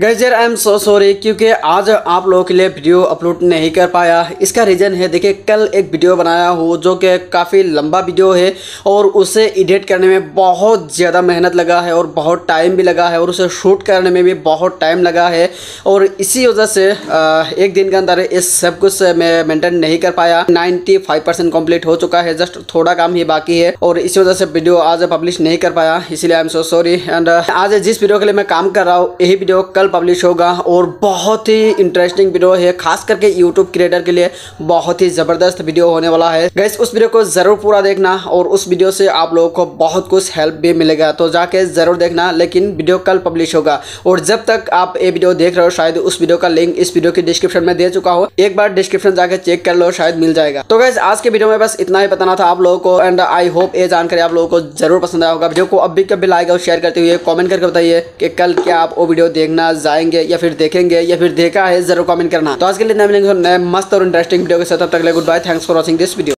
Guys यार आई am so sorry क्योंकि आज आप लोगों के लिए वीडियो अपलोड नहीं कर पाया। इसका रीज़न है, देखिए कल एक वीडियो बनाया हूँ जो कि काफ़ी लंबा वीडियो है और उसे एडिट करने में बहुत ज़्यादा मेहनत लगा है और बहुत टाइम भी लगा है और उसे शूट करने में भी बहुत टाइम लगा है और इसी वजह से एक दिन के अंदर इस सब कुछ मैं मेंटेन नहीं कर पाया। 95% कंप्लीट हो चुका है, जस्ट थोड़ा काम ही बाकी है और इसी वजह से वीडियो आज पब्लिश नहीं कर पाया, इसीलिए I am so sorry. And आज जिस वीडियो के लिए मैं काम कर रहा हूँ यही वीडियो कल पब्लिश होगा और बहुत ही इंटरेस्टिंग वीडियो है, खास करके यूट्यूब क्रिएटर के लिए बहुत ही ज़बरदस्त वीडियो होने वाला है। गाइस उस वीडियो को ज़रूर पूरा देखना और उस वीडियो से आप लोगों को बहुत कुछ हेल्प भी मिलेगा, तो जाके ज़रूर देखना। लेकिन वीडियो कल पब्लिश होगा और जब तक आप ये वीडियो देख रहे हो शायद उस वीडियो का लिंक इस वीडियो की डिस्क्रिप्शन में दे चुका हो, एक बार डिस्क्रिप्शन जाके चेक कर लो, शायद मिल जाएगा। तो गाइस आज के वीडियो में बस इतना ही बताना था आप लोगों को एंड आई होप ये जानकारी आप लोगों को जरूर पसंद आया होगा। वीडियो को अब भी कभी लाइक और शेयर करते हुए कमेंट करके बताइए कि कल क्या आप वो वीडियो देखना जाएंगे या फिर देखेंगे या फिर देखा है, जरूर कमेंट करना। तो आज के लिए नए मिलेंगे नए मस्त और इंटरेस्टिंग वीडियो के साथ, तब तक के लिए good bye, thanks for watching this video.